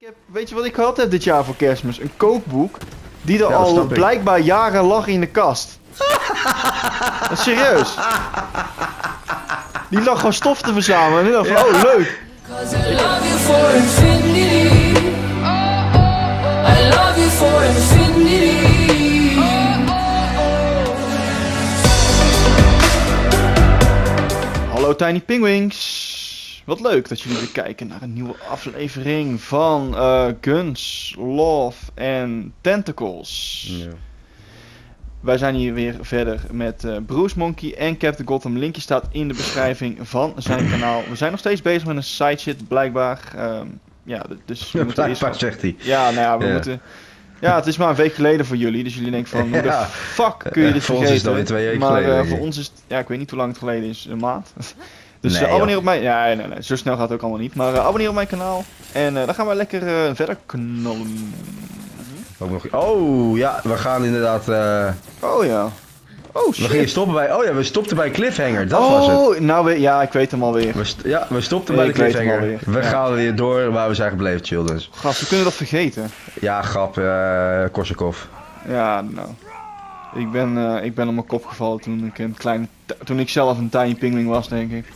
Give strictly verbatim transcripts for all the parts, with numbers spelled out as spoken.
heb, weet je wat ik gehad heb dit jaar voor kerstmis? Een kookboek die er Ja, al snap ik. blijkbaar jaren lag in de kast. Dat is serieus. Die lag gewoon stof te verzamelen en ik dacht van, oh leuk. Cause I love you for infinity. I love you for infinity. Hallo Tiny Penguins. Wat leuk dat jullie weer kijken naar een nieuwe aflevering van uh, Guns, Love en Tentacles. Ja. Wij zijn hier weer verder met uh, Bruce Monkey en Captain Gotham. Linkje staat in de beschrijving van zijn kanaal. We zijn nog steeds bezig met een side shit blijkbaar. Um, ja, d- dus we moeten eerst... Blijkbaar zegt hij. Ja, nou ja, we Ja. moeten... Ja, het is maar een week geleden voor jullie, dus jullie denken van, hoe de Ja. fuck kun je dit Voor ons vergeten? is het alweer twee weken maar geleden, uh, denk voor ik. ons is het, ja, ik weet niet hoe lang het geleden is, een maand. Dus Nee, uh, abonneer joh. op mijn, ja, nee, nee, zo snel gaat het ook allemaal niet. Maar uh, abonneer op mijn kanaal en uh, dan gaan we lekker uh, verder knallen. Ook nog... Oh ja, we gaan inderdaad. Uh... Oh ja. Oh We shit. gingen stoppen bij. Oh ja, we stopten bij Cliffhanger. Dat was het. Oh, nou weer, ja, ik weet hem alweer. We st- ja, we stopten Nee, bij de ik weet hem Cliffhanger. alweer. We Ja. gaan weer door waar we zijn gebleven, childrens. Gast, we kunnen dat vergeten. Ja, grap, uh, Korsakov. Ja, nou. Ik ben, uh, ik ben op mijn kop gevallen toen ik een kleine, toen ik zelf een tiny pingling was, denk ik.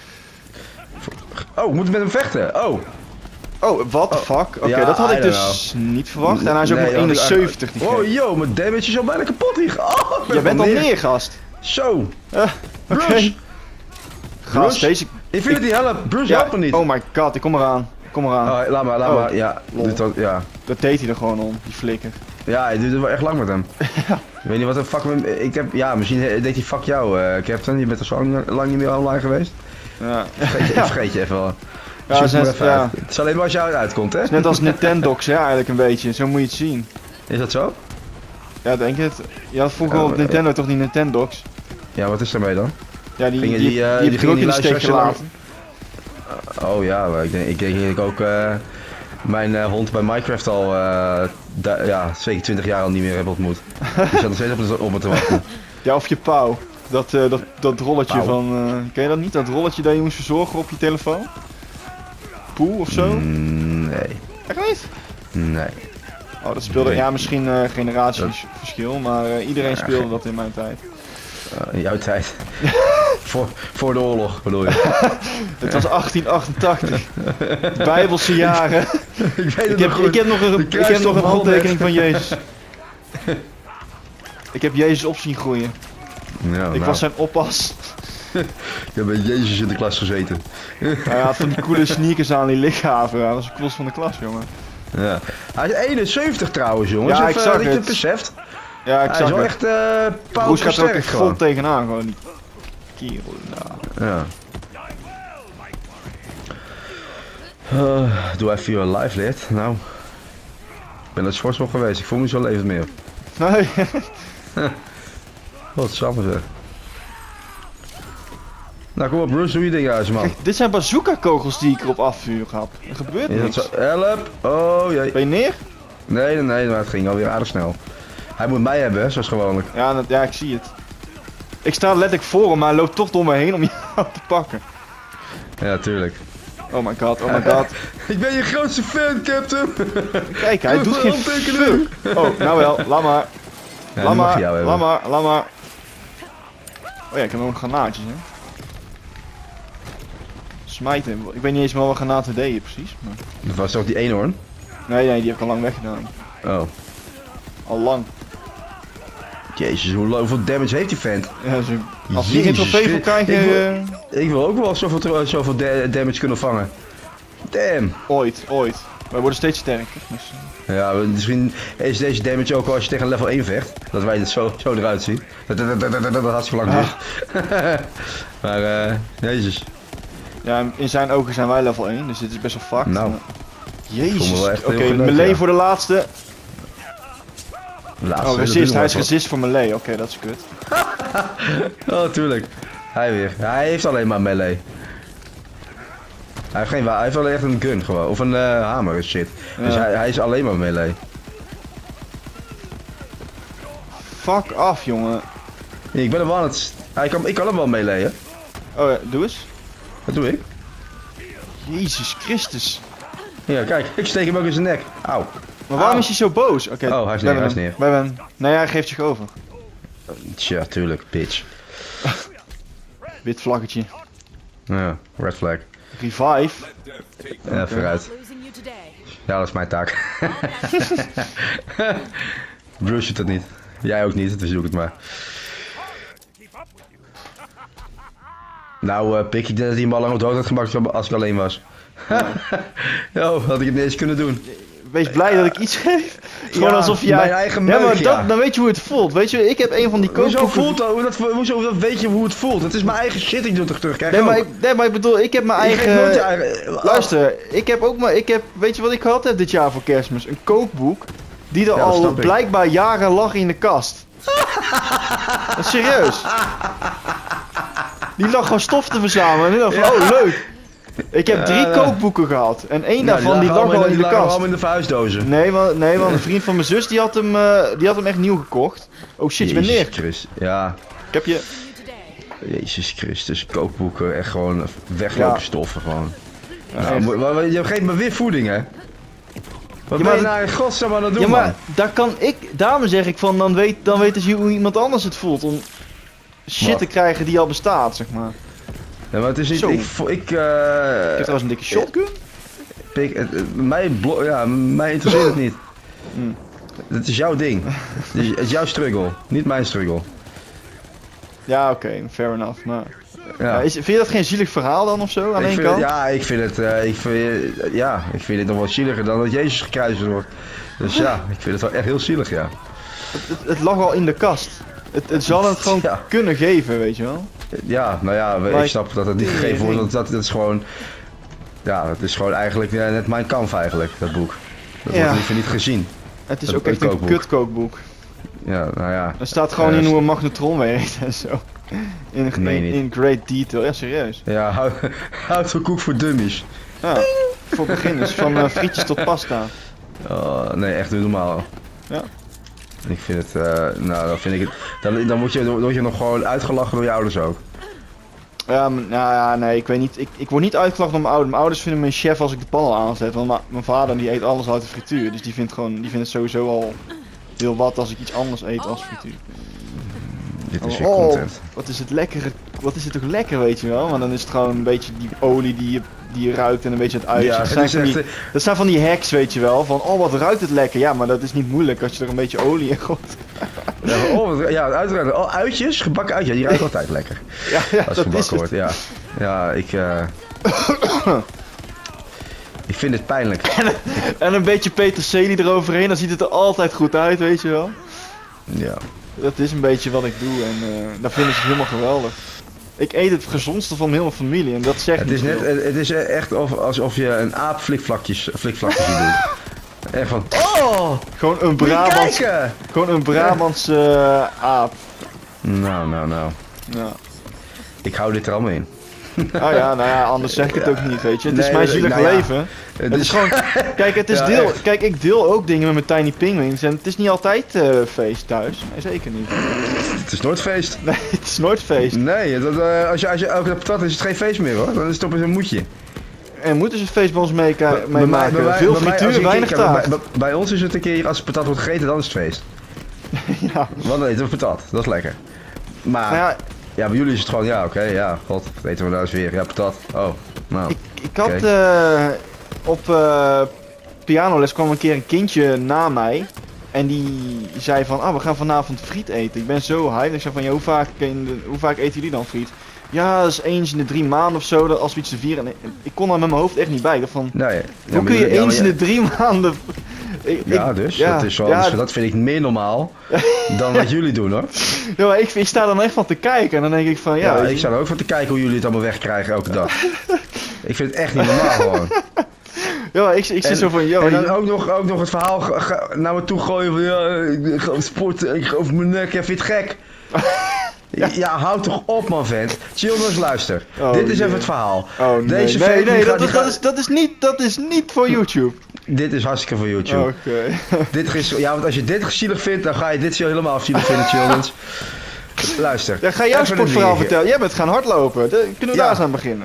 Oh, we moeten met hem vechten. Oh. Oh, what the fuck? Oké, ja, dat had I ik don't dus niet verwacht. En hij is ook Nee, nog had ik- eenenzeventig. die Oh, gek. yo, mijn damage is al bijna kapot hier. Oh, ik ben Jij bent al van neer. neer, gast. Zo. Uh, Oké. Bruce. Gast, Bruce? deze... Infinity help. Bruce, Ja, help me niet. oh my god, ik kom eraan. Ik kom eraan. Oh, laat maar, laat Oh, maar. Ja, lol. doet dat, ja. Dat deed hij er gewoon om, die flikker. Ja, hij duurde wel echt lang met hem. Ik weet niet wat de fuck met ik heb, ja, misschien deed hij fuck jou, uh, Captain. Je bent er zo lang, lang niet meer online geweest. Ja. Vergeet je, vergeet je even wel. Ja, Zoek het hem is, even ja. uit. Het is alleen maar als jou uitkomt, hè? Net als Nintendox, ja, eigenlijk een beetje. Zo moet je het zien. Is dat zo? Ja, denk je het? Je had vroeger Ja, op maar- Nintendo toch die Nintendox? Ja, wat is ermee dan? Ja, die, Gingen die, die, die, eh, heb die ik gingen ook in de niet steek luisteren als je gelaten. Oh ja, maar ik denk, ik denk dat ik ook uh, mijn uh, hond bij Minecraft al, uh, da- ja, zeker twintig jaar al niet meer heb ontmoet. Die zat nog steeds op, de, op me te wachten. Ja, of je pauw. Dat, uh, dat, dat rolletje Pauw? van... Uh, ken je dat niet? Dat rolletje dat je moest verzorgen op je telefoon? Poe of zo? Mm, nee, Echt niet? nee. Oh, dat speelde... Nee. Ja, misschien uh, generatieverschil, maar uh, iedereen Ja, speelde geen- dat in mijn tijd. Uh, in jouw tijd. voor, voor de oorlog, bedoel je? Het was achttien achtentachtig. Bijbelse jaren. ik weet Ik heb, ik heb nog een, ik heb nog een handtekening van Jezus. Ik heb Jezus op zien groeien. Ja, Ik nou, was zijn oppas. ik heb bij Jezus in de klas gezeten. Hij had van die coole sneakers aan, die lichaven. Hij was de coolste van de klas, jongen. Ja. Hij is eenenzeventig trouwens, jongens. Ja, Even, ik zag dat je het. het beseft. Ja, ik Hij zag is wel het. echt uh, Broes gaat er ook pauwversterkt echt vol gewoon. tegenaan, gewoon die kerel. Nou. Ja. Uh, doe even je live lid. Nou. Ik ben naar het sportschool geweest. Ik voel me zo levend meer. Nee. Wat samen zeg. Nou kom op Bruce, doe je ding uit man. Kijk, dit zijn bazooka kogels die ik erop afvuur heb. Er gebeurt Is dat niks. zo? Help! Oh jee. Ben je neer? Nee, nee, nee, maar het ging alweer aardig snel. Hij moet mij hebben, hè, zoals gewoonlijk. Ja, dat, ja, ik zie het. Ik sta letterlijk voor hem, maar hij loopt toch door me heen om jou te pakken. Ja, tuurlijk. Oh my god, oh my god. Ik ben je grootste fan, Captain! Kijk, hij doet geen handtekening. fuck. Oh, nou wel, laat maar. Ja, laat die mag maar, jou hebben. laat maar, laat maar. Oh ja, ik heb nog granaatjes, hè. Smijten. Ik weet niet eens meer wat granaten deden precies. Maar... Dat was toch die eenhoorn? Nee, nee, die heb ik al lang weggedaan. Oh. Al lang. Jezus, hoe hoeveel damage heeft die vent? Ja, zo... Als die geen Jezus, trofee voor ik krijgen, wil- eh, Ik wil ook wel zoveel, tro- zoveel da- damage kunnen vangen. Damn. ooit, ooit. Wij worden steeds sterker. Dus, eh, Ja, misschien is deze damage ook wel als je tegen level één vecht. Dat wij het zo, zo eruit zien. Dat, dat, dat, dat, dat, dat hartstikke lang duurt. maar eh, jezus. ja, in zijn ogen zijn wij level één, dus dit is best wel fucked. Nou. Maar- voel me Jezus. wel Oké, echt heel geneukt, melee ja. voor de laatste. Laatste, Oh, dat resist. doen Hij we is wel. resist voor melee. Oké, dat is kut. Oh, tuurlijk. Hij weer. Hij heeft alleen maar melee. Hij heeft, geen wa- hij heeft wel echt een gun gewoon. Of een uh, hamer en shit. Dus Ja. hij, hij is alleen maar melee. Fuck af, jongen. Ik ben er wel aan het... Hij kan, ik kan hem wel melee, hè. Oh ja, doe eens. Wat doe ik? Jezus Christus. Ja, kijk, ik steek hem ook in zijn nek. Auw. Maar waarom Auw. is hij zo boos? Oké. Oh, hij is we neer, hebben hij is hem. neer. We hebben hem. Nee, hij geeft zich over. Tja, tuurlijk, bitch. Wit vlaggetje. Ja, red flag. Revive. Ja, vooruit. Losing you today. Ja, dat is mijn taak. Bruce doet het niet. Jij ook niet, dus doe ik het maar. Nou, uh, Pik, ik denk dat hij hem al lang op dood had gemaakt als ik alleen was. Oh, had ik het niet eens kunnen doen. Wees blij dat ik iets geef. Gewoon Ja, alsof jij... mijn eigen ja, maar meuk, dat, ja. dan weet je hoe het voelt. Weet je, ik heb een van die Hoezo kookboeken... voelt dat? Hoe dat, hoezo dat weet je hoe het voelt? Het is mijn eigen shit, ik doe het toch terug. Kijk, Nee, maar ook. ik, nee, maar ik bedoel, ik heb mijn Ik geef nooit je eigen... eigen... Luister, ik heb ook maar... Ik heb, weet je wat ik gehad heb dit jaar voor kerstmis? Een kookboek die er Ja, dat al snap ik. blijkbaar jaren lag in de kast. Dat is serieus. Die lag gewoon stof te verzamelen en ik dacht van, oh leuk. Ik heb drie Ja, ja. kookboeken gehad en één Ja, daarvan die lag allemaal al in die de lagen kast. allemaal in de verhuisdozen. Nee, want, nee, want een vriend van mijn zus die had hem, eh, die had hem echt nieuw gekocht. Oh shit, je bent Jezus neer. Christus. Ja, Ik heb je... You today. Jezus Christus, kookboeken, echt gewoon weglopen Ja. stoffen gewoon. Ja, Nou, echt. mo- maar- maar je geeft me weer voeding, hè? Wat Ja, ben maar je dat- nou in godsnaam aan het doen, Ja, maar man? daar kan ik... Daarom zeg ik van, dan weet, dan weet dus hoe iemand anders het voelt om shit Wat? te krijgen die al bestaat, zeg maar. Ja, maar het is niet... Zo. Ik, vo- ik, Ik heb eh trouwens een dikke shotgun. pik, het, het- mij, blo- ja, mij interesseert het niet. Hmm. Het is jouw ding. Het is, het is jouw struggle, niet mijn struggle. Ja, oké, fair enough. Maar... Ja. Ja, is, vind je dat geen zielig verhaal dan of zo, aan Ik één vind kant? het, ja, ik vind het, eh, ik vind, eh, ja, ik vind het nog wel zieliger dan dat Jezus gekruisigd wordt. Dus ja, ik vind het wel echt heel zielig, ja. Het, het lag al in de kast. Het, het zal het gewoon Ja. kunnen geven, weet je wel. Ja, nou ja, we- Maar ik snap dat het niet ik- gegeven wordt, ik- want dat, dat is gewoon, ja, het is gewoon eigenlijk eh, net mijn kamp eigenlijk, dat boek. Dat Ja. wordt liever niet gezien. Het is Dat ook een echt een kookboek. kutkookboek. Ja, nou ja. Er staat gewoon Eh, in hoe een magnetron werkt en zo. In, Meen in, niet. in great detail, ja serieus. Ja, hou- houd van koek voor dummies. Ja, voor beginners, van eh, frietjes tot pasta. Oh, nee, echt doe normaal. Ja. Ik vind het, eh, nou dan vind ik het, dan, dan moet je, dan word je nog gewoon uitgelachen door je ouders ook. Ja, maar- nou ja, nee, ik weet niet. Ik, ik word niet uitgelachen door mijn ouders. Mijn ouders vinden me een chef als ik de pan al aanzet. Want ma- mijn vader die eet alles uit de frituur. Dus die vindt, gewoon, die vindt het sowieso al heel wat als ik iets anders eet als frituur. Dit is weer Oh, content. wat is het lekker, wat is het toch lekker, weet je wel? Maar dan is het gewoon een beetje die olie die je, die je ruikt en een beetje het uitje. Ja, dat, het zijn is van die, echt, dat zijn van die hacks, weet je wel. Van, oh wat ruikt het lekker. Ja, maar dat is niet moeilijk als je er een beetje olie in gooit. Ja, maar oh, wat- ja, uiteraard. Oh, uitjes, gebakken uitjes, die ruikt altijd lekker. Ja, ja Als dat het is gebakken het. wordt, ja. Ja, ik, eh ik vind het pijnlijk. En een beetje peterselie eroverheen, dan ziet het er altijd goed uit, weet je wel. Ja. Dat is een beetje wat ik doe en uh, daar vinden ze het helemaal geweldig. Ik eet het gezondste van heel mijn familie en dat zegt Het is, niet net, veel. het is echt of, alsof je een aap flikvlakjes, flikvlakjes ziet doen. Echt van, oh, Gewoon een moet je Brabants, kijken! gewoon een Brabantse uh, aap. Nou, nou, nou. Ja. Ik hou dit er allemaal in. Oh ja, nou ja, anders zeg ik het ook niet, weet je. Het is Nee, mijn dat- zielige nou ja. leven. Het Het is gewoon, kijk, het is Ja, deel, echt. kijk, ik deel ook dingen met mijn Tiny Penguins en het is niet altijd uh, feest thuis. Nee, zeker niet. Het is nooit feest. Nee, het is nooit feest. Nee, dat, uh, als, je, als je elke dag patat is, is het geen feest meer hoor. Dan is het op een moedje. En moeten ze feest bij ons meeka- Bij- bij mij- meemaken? bij mij- Veel bij mij als frituur, ik een weinig keer- bij- taart. bij, bij ons is het een keer, als patat wordt gegeten, dan is het feest. Ja. Want dan eten we patat, dat is lekker. Maar, Nou ja, ja, bij jullie is het gewoon, ja oké, ja, god, wat eten we nou eens weer? Ja, patat. Oh, nou. ik, ik had Oké. eh, op eh, pianoles kwam een keer een kindje na mij. En die zei van, ah, we gaan vanavond friet eten. Ik ben zo hyped. Ik zei van, ja, hoe vaak, in de, hoe vaak eten jullie dan friet? Ja, dat is eens in de drie maanden of zo, dat als we iets te vieren. En ik, ik kon daar met mijn hoofd echt niet bij. Ik dacht van, Nee, ja, hoe maar kun je jullie- ja, eens maar in de drie maanden... Ik, Ja, ik- dus, ja, dat, is wel, ja, dus dat vind ik meer normaal dan wat jullie doen hoor. ja, maar ik, ik sta dan echt van te kijken en dan denk ik van, ja, Ja, weet ik je, sta er ook van te kijken hoe jullie het allemaal wegkrijgen elke dag. Ik vind het echt niet normaal gewoon. ja, maar ik, ik zit En- zo van, ja, En maar dan je- ook nog, ook nog het verhaal ga- ga- naar me toe gooien van ja, ik ga sporten, ik ga over mijn nek, ja, vind je het gek? Ja. houd toch op man vent. Childers, luister. Oh, dit is jee. even het verhaal. oh nee, Deze nee, vent, nee, die dat, gaat- die is, dat, gaat- is, dat, is niet, dat is niet voor YouTube. Dit is hartstikke voor YouTube. Oké. Dit is, ja, want als je dit zielig vindt, dan ga je dit helemaal zielig vinden, Childers. Luister. Ja, ga jouw even een sportverhaal dingetje. vertellen. Jij bent gaan hardlopen. De- kunnen we Ja. daar eens aan beginnen?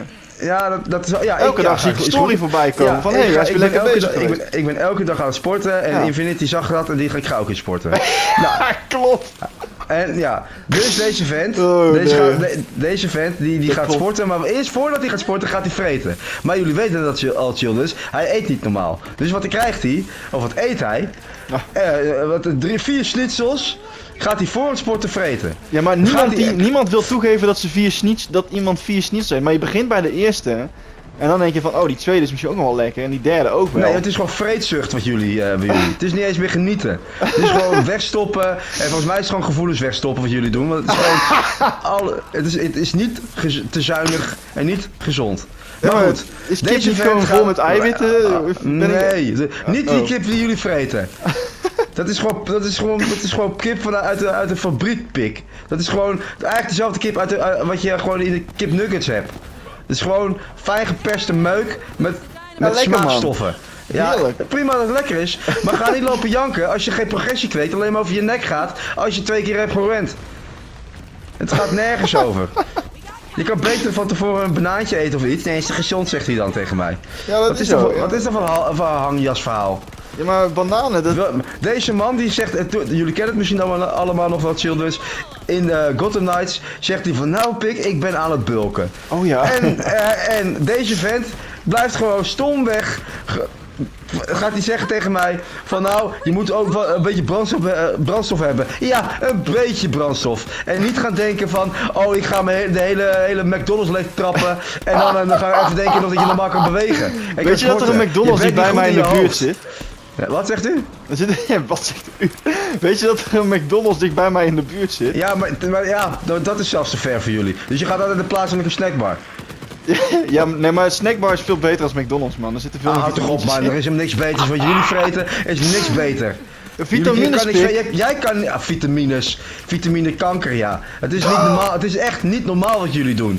Ja, dat, dat is wel... Ja, Elke ik, dag ja, zie ik ga een story voorbij komen Ja, van ik hé, hey, ga- hij is ik weer ben lekker elke bezig dag- ik, geweest. ben, ik ben elke dag aan het sporten en Ja. Infinity zag dat en die ga ik ga ook in sporten. Ja, klopt. En ja, dus deze vent, Oh, deze, nee. gaat- de- deze vent die, die Dat gaat klopt. sporten, maar eerst voordat hij gaat sporten gaat hij vreten. Maar jullie weten dat je al chill is, hij eet niet normaal. Dus wat krijgt hij, of wat eet hij, eh, wat, drie, vier schnitzels, gaat hij voor het sporten vreten. Ja, maar Gaat niemand, die- die, niemand wil toegeven dat, ze vier snits, dat iemand vier snits heeft. Maar je begint bij de eerste. En dan denk je van, oh, die tweede is misschien ook nog wel lekker. En die derde ook wel. Nee, het is gewoon vreedzucht wat jullie, eh, bij jullie. Het is niet eens meer genieten. Het is gewoon wegstoppen. En volgens mij is het gewoon gevoelens wegstoppen wat jullie doen. Want het is gewoon... Al, het, is, het is niet gez- te zuinig en niet gezond. Ja, Maar maar goed. is kip deze niet vent gewoon gaat- vol met eiwitten? Of ben ik- Nee, de- niet die Oh. kip die jullie vreten. Dat is gewoon, dat is gewoon, dat is gewoon kip vanuit uit de, uit de fabriekpik. Dat is gewoon eigenlijk dezelfde kip uit de, uit- wat je gewoon in de kip nuggets hebt. Het is gewoon fijn geperste meuk met, met lekker, man. smaakstoffen. Ja, Heerlijk. prima dat het lekker is, maar ga niet lopen janken als je geen progressie kweekt, alleen maar over je nek gaat als je twee keer hebt gewend. Het gaat nergens over. Je kan beter van tevoren een banaantje eten of iets. Nee, is te gezond, zegt hij dan tegen mij. Ja, dat Wat is is dat zo. voor, ja. wat is dat voor een hal- voor een hangjasverhaal? Ja, maar bananen, dat... Wel, Deze man die zegt, eh, to- jullie kennen het misschien allemaal, allemaal nog wel chill dus. In uh, Gotham Knights zegt hij van nou pik, ik ben aan het bulken. Oh ja. En, eh, en deze vent blijft gewoon stomweg. ge- Gaat hij zeggen tegen mij van nou, je moet ook wel een beetje brandstof, eh, brandstof hebben. Ja, een beetje brandstof. En niet gaan denken van, oh ik ga mijn he- de hele, hele McDonald's leeg trappen. En dan, eh, dan ga ik even denken dat je normaal kan bewegen. En kan Weet je dat er sporten. een McDonald's Je die bent bij niet mij goed in de je buurt hoofd. zit? Ja, wat zegt u? Er zit... Ja, wat zegt u? Weet je dat er een McDonald's dicht bij mij in de buurt zit? Ja, maar, maar ja, dat dat is zelfs te ver voor jullie. Dus je gaat altijd in de plaatselijke snackbar. Ja, nee, maar snackbar is veel beter als McDonald's, man. Er zitten veel Ah, meer houd toch op vitamines man, in. er is hem niks beters. Wat jullie vreten is niks beter. Vitamines, Jullie- pik. jij, kan niks- jij, jij kan... Ja, vitamines. Vitamine kanker, ja. Het is niet normaal. Het is echt niet normaal wat jullie doen.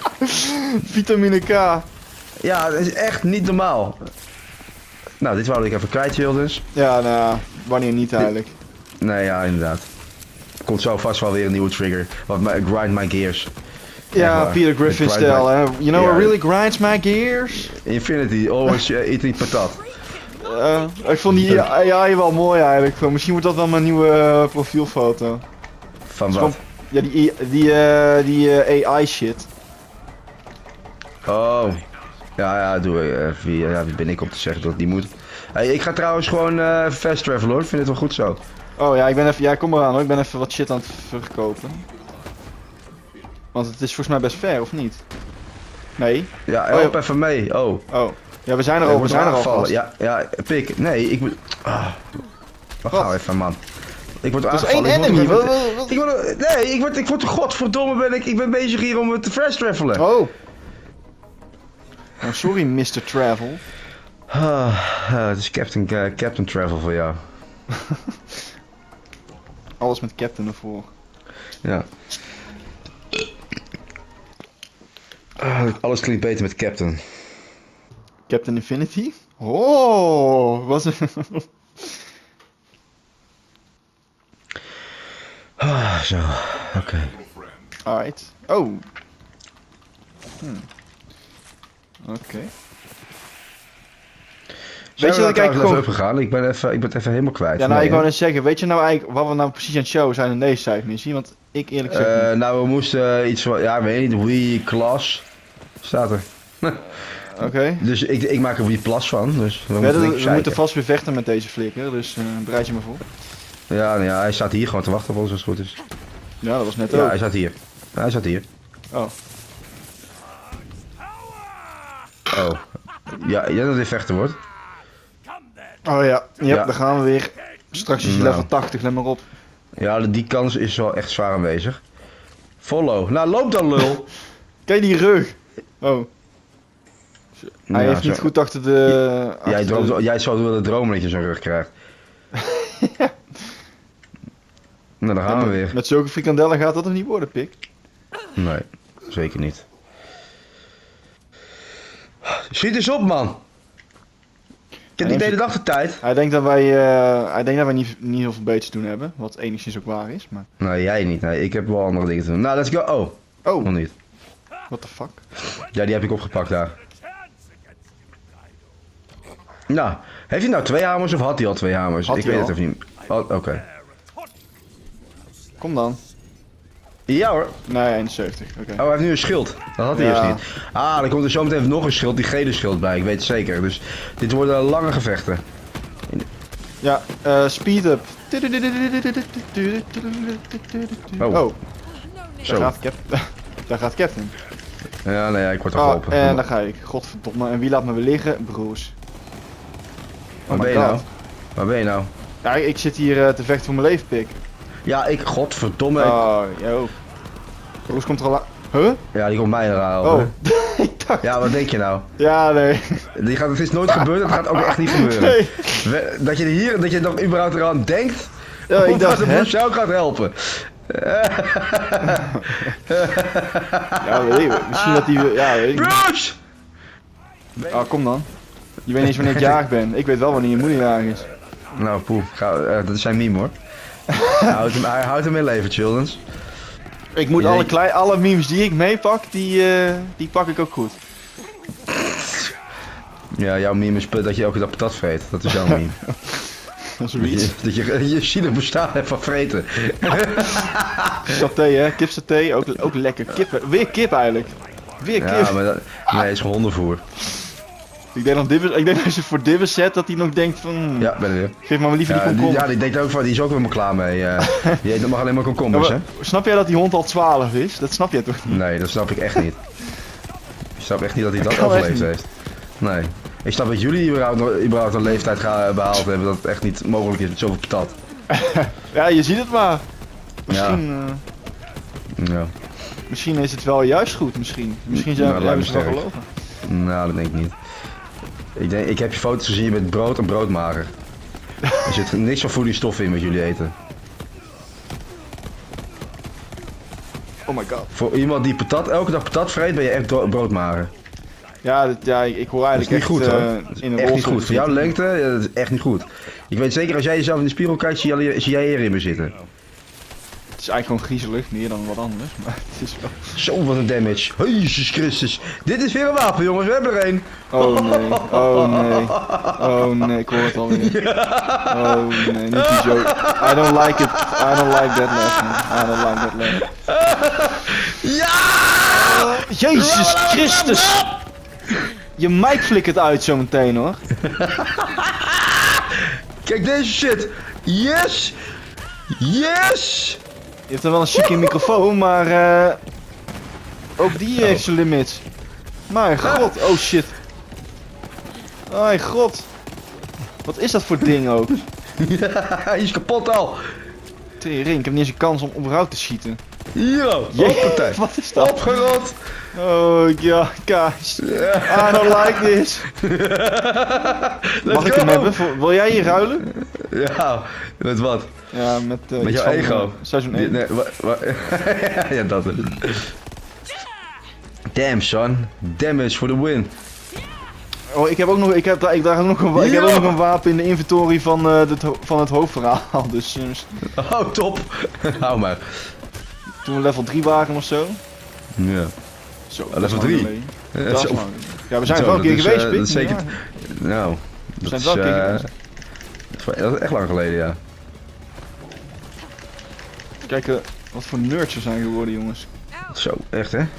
Vitamine K. Ja, het is echt niet normaal. Nou, dit wou ik even kwijt, Childers. Ja, nou ja, wanneer niet eigenlijk. Nee, ja, inderdaad. Komt zo vast wel weer een nieuwe trigger. Wat mij grind my gears. Ja, waar. Peter Griffin Ik grind stijl, my- hè. You know Ja. what really grinds my gears? Infinity, always uh, eating patat. Eh, ik vond die A I wel mooi eigenlijk. Gewoon, misschien wordt dat wel mijn nieuwe eh, profielfoto. Van Gewoon- wat? Ja, die, die, eh, die eh, A I shit. Oh. Ja, ja, doe ik. Uh, wie, ja, wie ben ik om te zeggen dat het niet moet? Hey, ik ga trouwens gewoon eh fast travel hoor. Ik vind het wel goed zo. Oh ja, ik ben even, ja, kom maar aan hoor. Ik ben even wat shit aan het verkopen. Want het is volgens mij best ver, of niet? Nee? Ja, Oh, help ja. even mee. Oh. Oh. Ja, we zijn er Ik al, we word zijn er al aangevallen. vast. Ja, ja, pik. Nee, ik moet... Ah. Wacht Wat? nou even, man. Ik word Dat is aangevallen. één Ik word enemy. nog Wat, even- wat, wat? Ik word... Nee, ik word... Ik word... Godverdomme ben ik... Ik ben bezig hier om te fast travelen. Oh. Oh, sorry, mister Travel. Ah, ah, het is Captain, eh, Captain Travel voor jou. Alles met Captain ervoor. Ja. Ah, alles klinkt beter met Captain. Captain Infinity? Oh, was een... Ah, zo. Oké. Alright. Oh. Hmm. Oké. Weet je dat ik eigenlijk gewoon... opgegaan? Ik ben even, ik ben het even helemaal kwijt. Ja, nou, Nee, ik wou hè? net zeggen, weet je nou eigenlijk wat we nou precies aan het show zijn in deze side missie? Want ik eerlijk gezegd Eh, niet. nou, we moesten iets van, ja, weet niet, Wii Class staat er. Oké. Dus ik, ik maak er Wii Plus van, dus we, We, moeten, we, niks we moeten zeiken. vast weer vechten met deze flikker, dus eh bereid je me voor. Ja, nou ja, hij staat hier gewoon te wachten op ons als het goed is. Ja, dat was net Ja, ook. hij staat hier. Ja, hij staat hier. Oh. Oh. Ja, jij dat dit vechten wordt? Oh ja, yep, Ja. daar gaan we weer. Straks is je Nou. level tachtig, let maar op. Ja, die kans is wel echt zwaar aanwezig. Follow. Nou, loop dan, lul! Kijk die rug. Oh, hij Ja, heeft niet zo- goed achter de... achter Jij, de- droomt, jij zou willen dromen dat je zo'n rug krijgt. Nou, dan gaan we weer. Met zulke frikandellen gaat dat er niet worden, pik. Nee, zeker niet. Schiet eens op, man! Ik heb niet de hele dag de tijd. Hij denkt dat wij, eh, hij denkt dat wij niet, niet heel veel beters te doen hebben, wat enigszins ook waar is, maar... Nou, jij niet. Nee, ik heb wel andere dingen te doen. Nou, let's go. Oh, Oh, nog niet. What the fuck? Ja, die heb ik opgepakt daar. Nou, heeft hij nou twee hamers of had hij al twee hamers? Had ik hij weet al. het even niet. Oh, oké. Okay. Kom dan. Ja hoor. Nee, eenenzeventig. Oké. Oh, hij heeft nu een schild. Dat had hij Ja. eerst niet. Ah, dan komt er zo meteen nog een schild, die gele schild bij. Ik weet het zeker. Dus dit worden lange gevechten. Ja, eh speed up. Oh. Oh, daar Zo. gaat, Cap daar gaat Captain. Ja, nee, ja, ik word er Oh, geholpen. en daar ga ik. Godverdomme. En wie laat me weer liggen? Broers. Waar Oh ben my je god. nou? Waar ben je nou? Ja, ik, ik zit hier eh, te vechten voor mijn leven, pik. Ja, ik, godverdomme. Oh, yo. Broers komt er al aan. Huh? Ja, die komt mij eraan Oh, helpen. ik dacht... Ja, wat denk je nou? Ja, nee. Die gaat, het is nooit gebeurd, het gaat ook echt niet gebeuren. Nee. We- Dat je hier, dat je nog überhaupt eraan denkt, Ja, ik of dacht, dat hè? het jou gaat helpen. Ja, weet ik. Misschien dat die... Ja, weet ik niet. Bruce! Oh, kom dan. Je weet niet eens wanneer ik jarig ben. Ik weet wel wanneer je moeder jarig is. Nou, poeh, ga, uh, dat is zijn meme hoor. hij, houdt hem, hij houdt hem in leven, Childrens. Ik moet Ja, alle, ik- klei, alle memes die ik meepak, die, eh, die pak ik ook goed. Ja, jouw meme is put dat je elke dag patat vreet. Dat is jouw meme. Dat is Dat zoiets. je, dat je, je ziet het bestaan hebt van vreten. Saté, hè? Kipsaté, ook, ook lekker. Kip, weer kip eigenlijk. Weer kip. Ja, maar dat, nee, het is gewoon hondenvoer. Ik denk, nog Dibbes, ik denk als je voor Dibbes zet, dat hij nog denkt van... hmm, Ja, ben er weer. geef maar liever Ja, die die, komkommer. ja, die denkt ook van, die is ook helemaal klaar mee. eh die eet mag alleen maar komkommers, Ja, hè? maar snap jij dat die hond al twaalf is? Dat snap jij toch niet? Nee, dat snap ik echt niet. Ik snap echt niet dat hij dat kan echt overleefd niet. heeft. Nee. Ik snap dat jullie überhaupt, nog- überhaupt een leeftijd gaan behaald hebben dat het echt niet mogelijk is met zoveel patat. Ja, je ziet het maar. Misschien, eh, Ja. misschien is het wel juist goed, misschien. Misschien zijn Nou, dat hebben lijkt ze me wel sterk. geloven. Nou, dat denk ik niet. Ik, denk, ik heb je foto's gezien met brood en broodmager. Er zit niks van voedingsstoffen in wat jullie eten. Oh my god. Voor iemand die patat, elke dag patat vreet, ben je echt bro- broodmager. Ja, dit, ja ik, ik hoor Dat is eigenlijk niet goed echt, hoor. eh, Dat is in een echt niet rolstoel goed. Voor jouw zitten. lengte, ja, dat is echt niet goed. Ik weet zeker als jij jezelf in de spiegel kijkt, zie jij, zie jij erin me zitten. Het is eigenlijk gewoon griezelig, meer dan wat anders. Maar het is wel... Zo, wat een damage. Jezus Christus. Dit is weer een wapen, jongens. We hebben er een. Oh nee, oh nee, oh nee, ik hoor het alweer. Oh nee, niet die joke. I don't like it, I don't like that lesson. I don't like that lesson. Ja! Jezus Christus! Je mic flikkert uit zometeen hoor. Kijk deze shit. Yes! Yes! Je hebt dan wel een chique microfoon, maar eh ook die heeft zijn limits. Mijn god, oh shit. Mijn god. Wat is dat voor ding ook? Ja, hij is kapot al. Tering, ik heb niet eens een kans om überhaupt te schieten. Hier, hoppatee. Wat is dat? Opgerot. Oh ja, guys. I don't like this. Mag ik go. hem hebben? Voor- Wil jij hier ruilen? Ja, met wat? Ja, met, eh, Met iets jouw van, ego. eh, seizoen Die- één. Nee, wa, wa, ja, dat is het. Damn son. Damage for the win. Oh, ik heb ook nog, ik heb, ik draag ook nog een, wa- ik heb Ja. ook nog een wapen in de inventory van, eh, het, ho- van het hoofdverhaal. Dus eh, Oh, top. Hou maar. toen we level drie waren of zo. Ja. Zo, level dat is lang drie? geleden. Ja, Dat is zo. lang geleden. Ja, we zijn Zo, wel een dat keer is, geweest, eh, Pik. dat is zeker- Ja. Nou, We dat zijn wel is, een keer eh, geweest. dat is wel- dat is echt lang geleden, ja. Kijk, eh, wat voor nerds we zijn geworden, jongens. Zo, echt hè?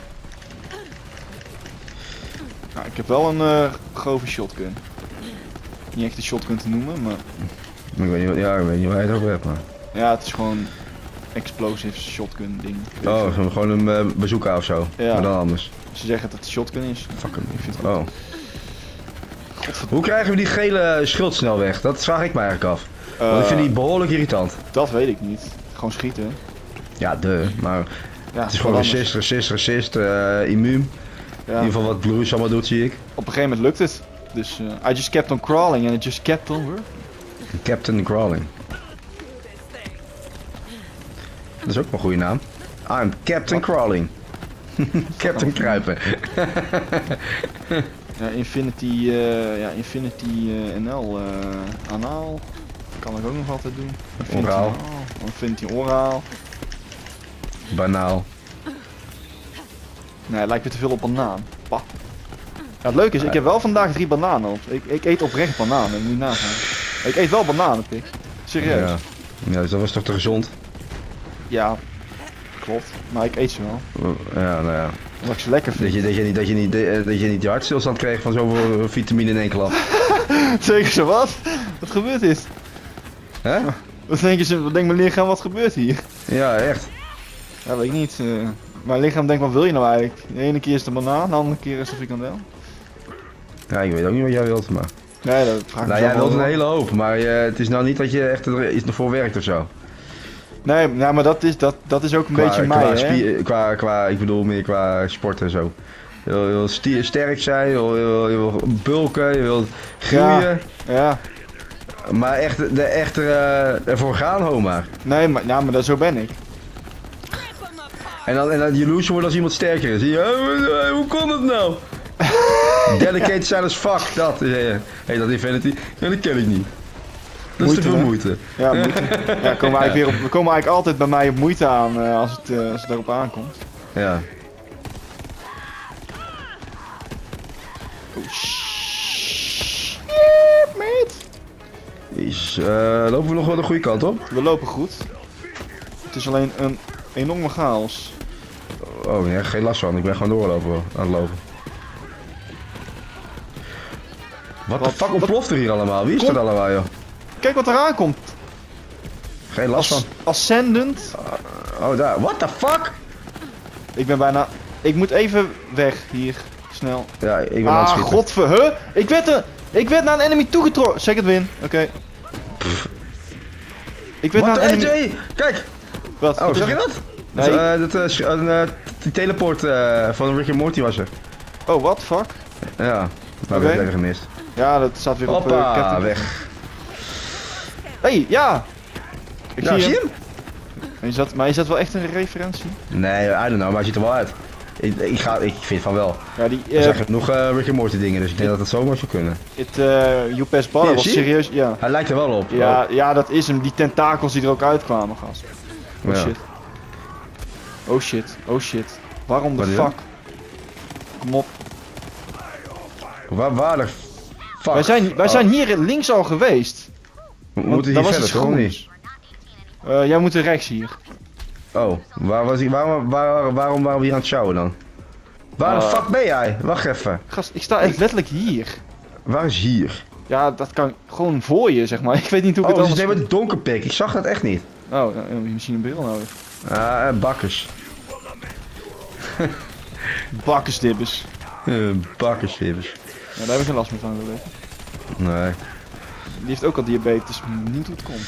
Nou, ik heb wel een eh, grove shotgun. Niet echt een shotgun te noemen, maar Maar ik weet niet, wat- ja, ik weet niet waar je het over hebt, maar... ja, het is gewoon explosive shotgun ding. Oh, zo- gewoon een uh, bazooka of zo. Ja. Maar dan anders. Ze zeggen dat het shotgun is. Fuck hem. Ik vind het goed. Oh. Hoe krijgen we die gele schild snel weg? Dat vraag ik me eigenlijk af. Want ik vind Eh, die behoorlijk irritant. Dat weet ik niet. Gewoon schieten. Ja, de. Maar Ja, het is gewoon wat anders. resist, resist, resist, uh, immuun. Ja. In ieder geval wat Blues allemaal doet, zie ik. Op een gegeven moment lukt het. Dus eh, I just kept on crawling and it just kept on working. Captain Crawling. Dat is ook wel een goede naam. I'm Captain Crawling. Captain Kruipen. Ja, Infinity, eh, ja, Infinity eh, N L, eh, anaal. Kan ik ook nog altijd doen. Infinity Oraal. anaal, Infinity oraal. Banaal. Nee, het lijkt weer te veel op banaan. Bah. Ja, het leuke is, ik heb wel vandaag drie bananen op. Ik, ik eet oprecht bananen, moet je nagaan. Ik eet wel bananen, pik. Serieus. Ja. Ja, dus dat was toch te gezond? Ja, klopt. Maar ik eet ze wel. Ja, nou ja. Omdat ik ze lekker Dat vind. je, dat je, niet, dat je, niet, eh, dat je niet je hartstilstand kreeg van zoveel vitamine in één klap. Zeker zo wat? Wat gebeurt hier? Hè? Wat denken ze, wat denkt mijn lichaam, wat gebeurt hier? Ja, echt. Ja, weet ik niet. Uh, mijn lichaam denkt, wat wil je nou eigenlijk? De ene keer is de banaan, de andere keer is de frikandel. Ja, ik weet ook niet wat jij wilt, maar... Nee, dat vraag ik Nou, me jij wel wilt een af. hele hoop, maar uh, het is nou niet dat je echt er iets voor werkt of zo. Nee, nou, maar dat is, dat, dat is ook een Qua, beetje qua, mij, hè? spie- qua, qua, ik bedoel meer qua sport en zo. Je wil, je wil sti- sterk zijn, je wil, je wil, je wil bulken, je wil groeien. Ja. Maar echt, de, echt er, uh, ervoor gaan, Homa. Nee, maar, ja, maar dat, zo ben ik. En dan, en dan jaloers worden als iemand sterker is. Ja, hoe, hoe kon het nou? Dedicated zijn als fuck, dat. Hé, hey, dat Infinity, ja, dat ken ik niet. Dat Moeite, is te veel hè? moeite. Ja, moeite. Ja, komen we, eigenlijk weer op, we komen eigenlijk altijd bij mij op moeite aan uh, als, het, uh, als het erop aankomt. Ja. Oh, shit, mate. Is, uh, lopen we nog wel de goede kant op? We lopen goed. Het is alleen een enorme chaos. Oh, nee, geen last van. Ik ben gewoon doorlopen aan het lopen. Wat de Wat- fuck ontploft er hier allemaal? Wie is Kom- dat allemaal, joh? Kijk wat eraan komt. Geen last As van. Ascendant. Oh, daar. What the fuck? Ik ben bijna... Ik moet even weg hier. Snel. Ja, ik ben aan het Ah, schieten. godver... Huh? Ik werd, er, ik werd naar een enemy toegetrokken. Second win. Oké. Ik werd Wat naar de een enemy... hey, kijk! Wat? Oh, zag je dat? Nee. Dat, uh, dat uh, sch- uh, die teleport uh, van Rick and Morty was er. Oh, wat? Fuck. Ja, maar Oké. we hebben even gemist. Ja, dat staat weer op... uh, Hoppa, Captain. weg. Hey, ja! Ik Ja, zie je hem? Maar is, dat, maar is dat wel echt een referentie? Nee, I don't know, maar hij ziet er wel uit. Ik, ik, ga, ik vind van wel. Ja, die... Er Uh, zijn genoeg uh, Rick and Morty dingen, dus ik denk dat het zomaar zou kunnen. het uh, You Pass Bar Hier, was zie je? serieus... Ja. Hij lijkt er wel op. Ja, ja, dat is hem. Die tentakels die er ook uitkwamen, gast. Oh Ja. shit. Oh shit. Oh shit. Waarom de Wat is fuck? Kom op. Waar, waar de fuck? Wij zijn, wij Oh, zijn hier links al geweest. we Want moeten daar hier was verder, iets toch? Of niet? groens. Uh, jij moet er rechts hier. Oh, waar was ik, waar, waar, waarom waren we hier aan het sjouwen dan? Waar de Uh. fuck ben jij? Wacht even. Gast, ik sta echt letterlijk hier. Waar is hier? Ja, dat kan gewoon voor je, zeg maar. Ik weet niet hoe ik Oh, het dus anders... nee, met donkerpik. Ik zag dat echt niet. Oh, dan heb je misschien een bril nodig. Ah, uh, bakkers. Bakkersdibbes. Uh, bakkerswibbers. Ja, daar heb ik geen last meer van, weet je. Nee. Die heeft ook al diabetes, niet hoe het komt.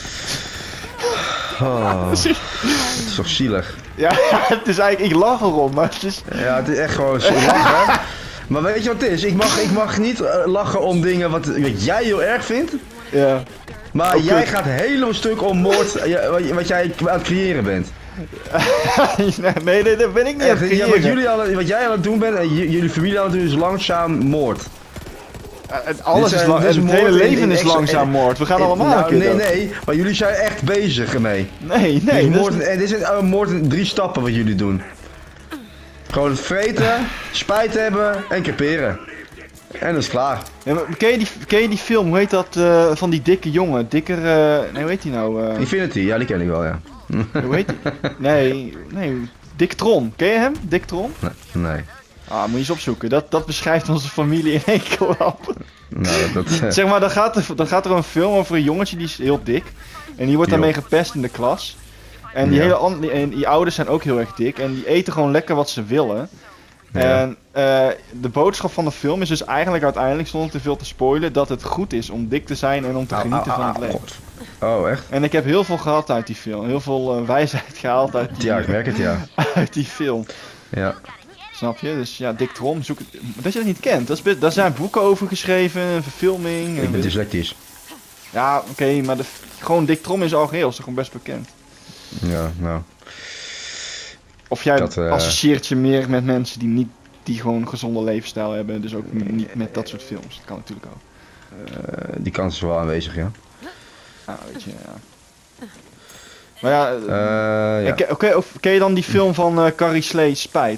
Oh, het is toch zielig. Ja, het is eigenlijk... Ik lach erom, maar het is... Ja, het is echt gewoon zo lachen. Maar weet je wat het is? Ik mag, ik mag niet uh, lachen om dingen wat, wat jij heel erg vindt. Ja. Maar Ook jij kut. gaat helemaal stuk om moord, ja, wat, wat jij aan het creëren bent. nee, nee, dat ben ik niet aan het Echt, ja, wat, creëren. jullie aan, het- wat jij aan het doen bent en j- jullie familie aan het doen is langzaam moord. Uh, het alles Dit is zijn- lang, dit is het moord hele in- leven in is extra- langzaam in- moord. We gaan in- allemaal een nou, keer Nee, dood. nee, maar jullie zijn echt bezig ermee. Nee, Dit nee. is dat moord, is- en dit is een uh, moord in drie stappen wat jullie doen. Gewoon het vreten, spijt hebben en creperen. En dat is klaar. Ja, maar ken, je die, ken je die film, hoe heet dat, uh, van die dikke jongen? Dikker, uh, nee, hoe heet die nou? Uh, Infinity, ja die ken ik wel, ja. hoe heet die? Nee, nee, Dick Tron. Ken je hem? Dick Tron? Nee, nee. Ah, moet je eens opzoeken. Dat, dat beschrijft onze familie in één klap. Nou, dat... dat Zeg maar, dan gaat, er, dan gaat er een film over een jongetje die is heel dik. En die wordt Jo. daarmee gepest in de klas. En die, Ja. hele an- die, en die ouders zijn ook heel erg dik. En die eten gewoon lekker wat ze willen. Ja. En uh, de boodschap van de film is dus eigenlijk uiteindelijk, zonder te veel te spoilen, dat het goed is om dik te zijn en om te Au, genieten au, van het au, leven. God. Oh, echt? En ik heb heel veel gehad uit die film. Heel veel uh, wijsheid gehaald uit die, Ja, ik merk het, ja. uit die film. Ja. Snap je? Dus ja, Dick Trom, zoek het. Dat je dat niet kent. Dat is, be- daar zijn boeken over geschreven, een verfilming. en Ik ben weet- dyslectisch. Ja, oké, maar de, gewoon Dick Trom is al geheel, is toch gewoon best bekend. Ja, nou. Of jij Dat, eh, associeert je meer met mensen die niet, die gewoon een gezonde levensstijl hebben, dus ook niet met dat soort films. Dat kan natuurlijk ook. Uh, die kans is wel aanwezig, ja. Ja, weet je, ja. Maar ja, Uh, ja. en ke- oké, of ken je dan die film van uh, Carrie Slee, Spijt?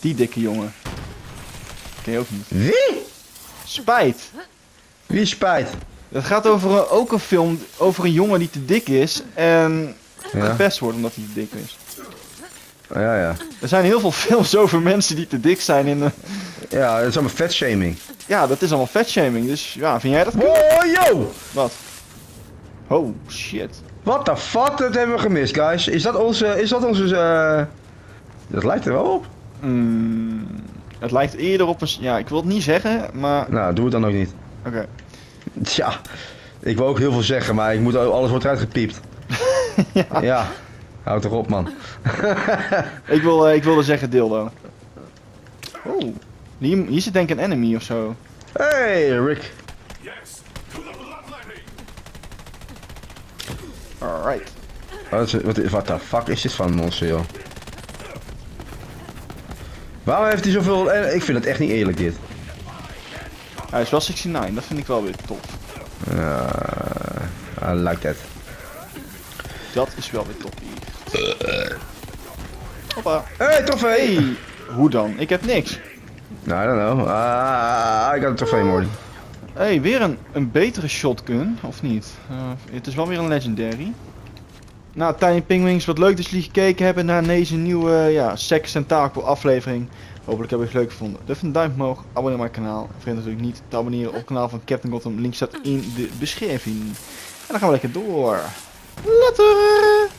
Die dikke jongen. Ken je ook niet. Wie? Spijt. Wie spijt? Het gaat over een, ook een film over een jongen die te dik is en Ja. gepest wordt omdat hij te dik is. Ja, ja. Er zijn heel veel films over mensen die te dik zijn in de... Ja, dat is allemaal vetshaming. Ja, dat is allemaal vetshaming, dus ja, vind jij dat? Wow, yo! Wat? Oh, shit. What the fuck, dat hebben we gemist, guys. Is dat onze, is dat onze, eh... Dat lijkt er wel op. Mm, het lijkt eerder op een... s- Ja, ik wil het niet zeggen, maar... Nou, doe het dan ook niet. Oké. Tja, ik wil ook heel veel zeggen, maar ik moet, alles wordt eruit gepiept. Ja. Ja, houd toch op, man. Ik, wil, eh, ik wilde zeggen dildo. Oh. Hier, hier zit denk ik een enemy of zo. Hey, Rick. Alright. Wat, is, wat, wat de fuck is dit van een monster, joh? Waarom heeft hij zoveel... eh, Ik vind het echt niet eerlijk, dit. Hij is wel negenenzestig, dat vind ik wel weer tof. Ja, I like that. Dat is wel weer tof hier. Hoppa. Hey, trofee! Hey, hoe dan? Ik heb niks. Nou, I don't know. Ah, ik had een trofee, Morty. Hey, weer een, een betere shotgun, of niet? Uh, het is wel weer een legendary. Nou, Tiny Penguins, wat leuk dat jullie gekeken hebben naar deze nieuwe ja, Sex Tentacle aflevering. Hopelijk hebben jullie het leuk gevonden. Doe even een duimpje omhoog, abonneer op mijn kanaal. Vergeet natuurlijk niet te abonneren op het kanaal van Captain Gotham. Link staat in de beschrijving. En dan gaan we lekker door. Later!